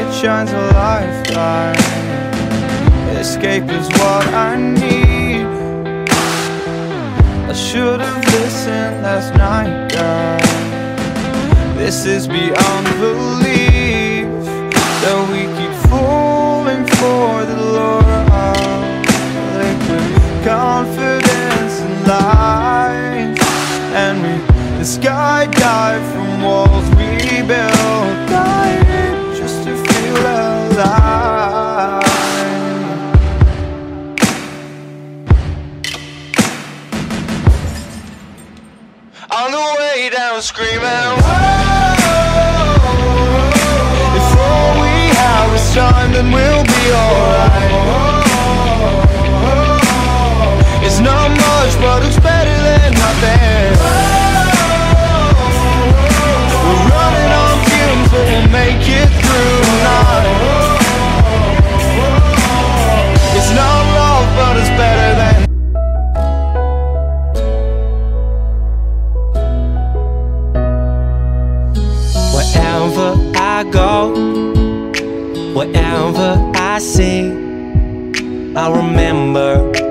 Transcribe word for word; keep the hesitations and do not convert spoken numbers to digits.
shines a lifeline. Escape is what I need. I should have listened last night, God. This is beyond belief, that we keep falling for the lure of liquid confidence and lies. And we the skydive from walls we built, dying just to feel alive. On the way down screaming, whoa, if all we have is time, then we'll be alright. It's not much, but it's better than nothing. We're running on fumes, but we'll make it through tonight. It's not love, but it's better than. Wherever I go, wherever I see, I remember